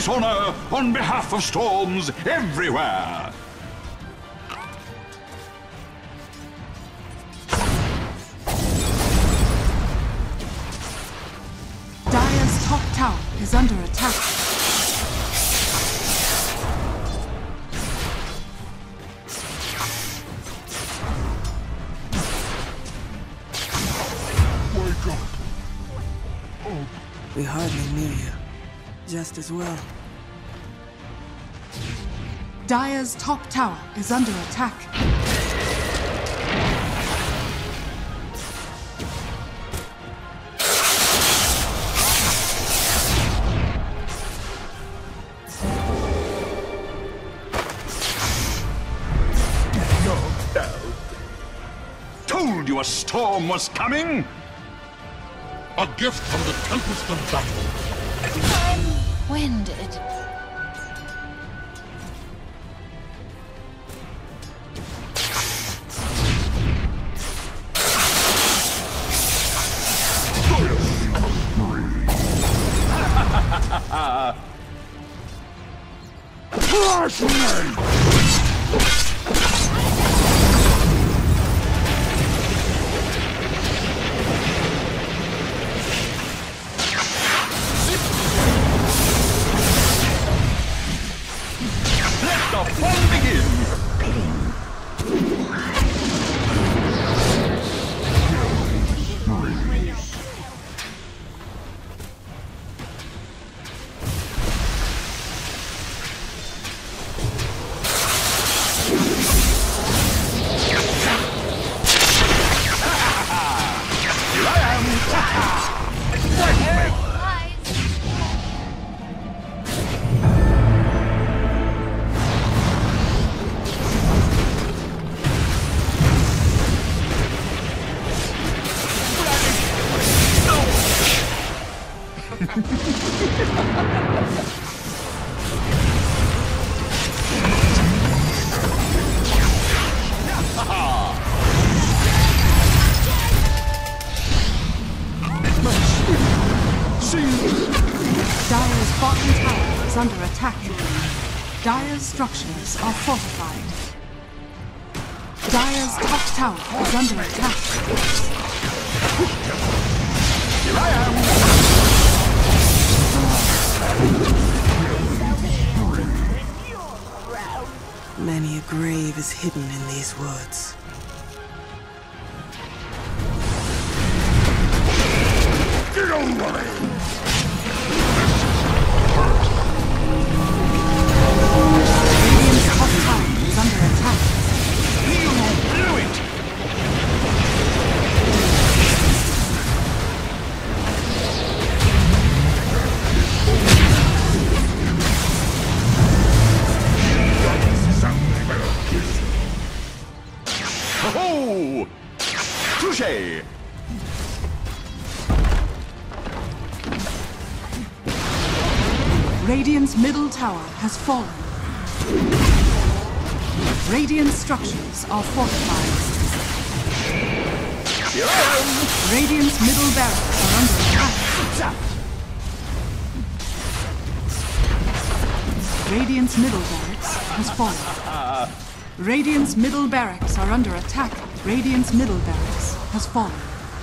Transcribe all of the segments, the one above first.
dishonor on behalf of storms everywhere. Dire's top tower is under attack. Wake up. We hardly knew you. Just as well. Dire's top tower is under attack. Told you a storm was coming! A gift from the Tempest of Battle. I'm winded. Crush me! Dire's bottom tower is under attack. Dire's structures are fortified. Dire's top tower is under attack. Here I am! Many a grave is hidden in these woods. Get away! Radiant's top tower is under attack. You blew it! Oh! Touché! Radiant's middle tower has fallen. Radiant structures are fortified. Here I am! Radiant's middle barracks are under attack. Radiant's middle barracks has fallen. Radiant's middle barracks are under attack. Radiant's middle barracks has fallen.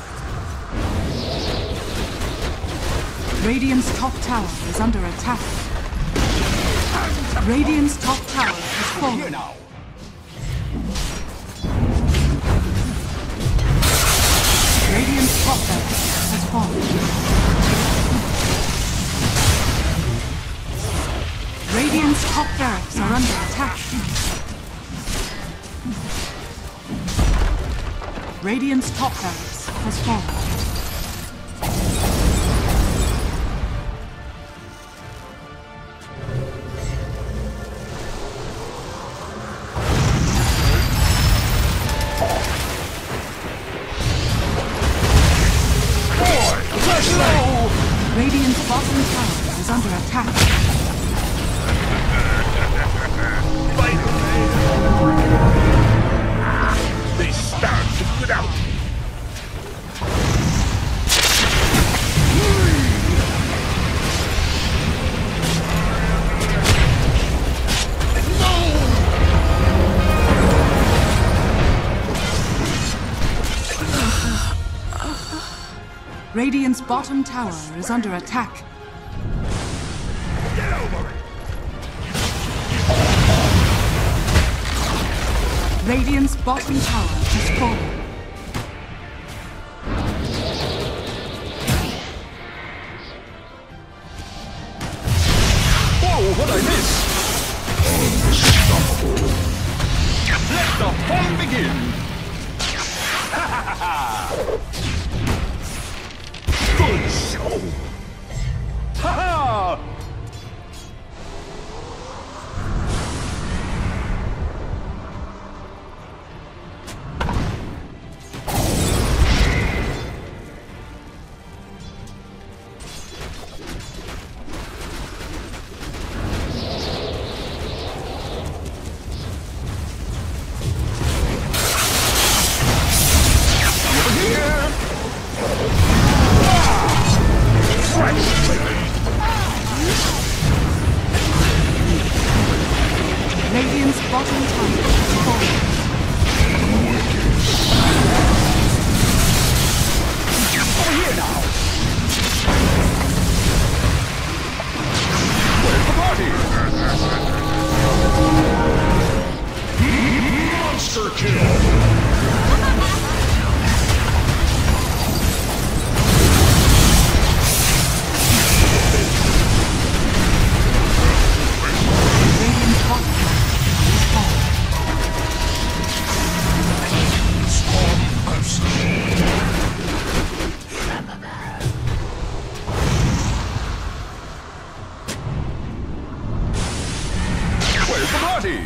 Radiant's top tower is under attack. Radiant's top tower has fallen. Here now! Radiant's top barracks has fallen. Radiant's top barracks are under attack. Radiant's top barracks has fallen. Radiant's bottom tower is under attack. They stand without. Radiant's bottom tower is under attack. Get over it! Radiant's bottom tower has fallen. Whoa, what'd I miss? Let the fun begin! Good show! Ha-ha! Radiant's bottom tower has fallen. Over here now! Where's the party? Monster kill! Radiant's bottom tower has fallen. Where's the party?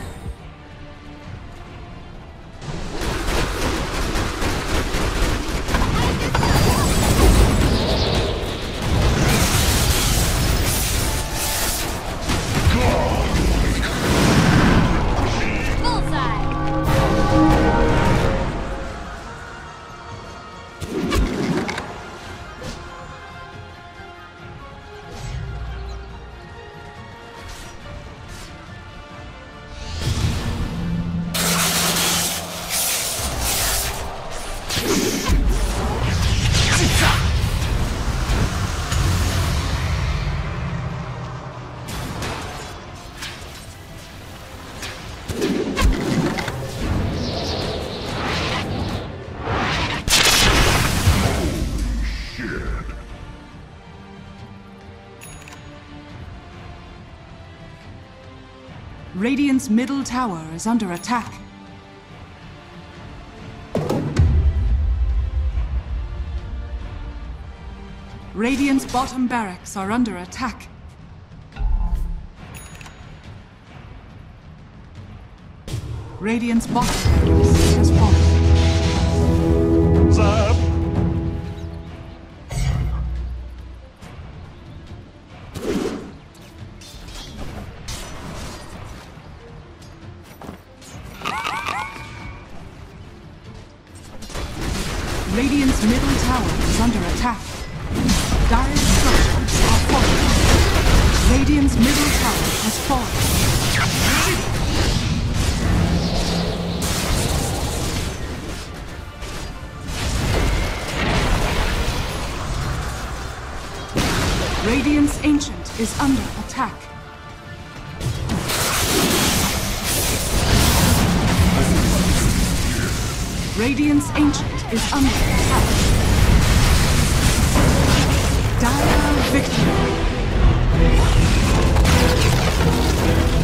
Radiant's middle tower is under attack. Radiant's bottom barracks are under attack. Radiant's bottom barracks has fallen. Zap! Radiant's middle tower is under attack. Dire structures are falling. Radiant's middle tower has fallen. Radiant's Ancient is under attack. Radiant's Ancient is under attack. Dire victory.